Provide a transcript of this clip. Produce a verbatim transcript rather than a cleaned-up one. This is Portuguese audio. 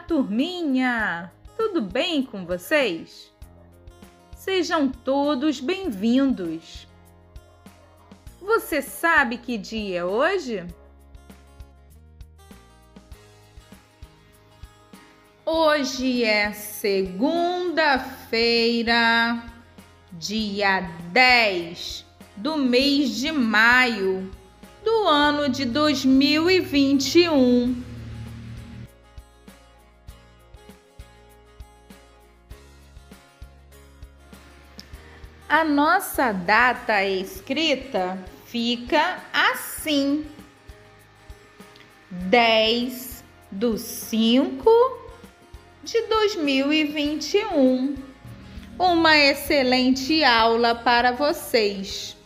turminha! Tudo bem com vocês? Sejam todos bem-vindos! Você sabe que dia é hoje? Hoje é segunda-feira, dia dez do mês de maio do ano de dois mil e vinte e um. A nossa data escrita fica assim: dez do cinco de dois mil e vinte e um. Uma excelente aula para vocês!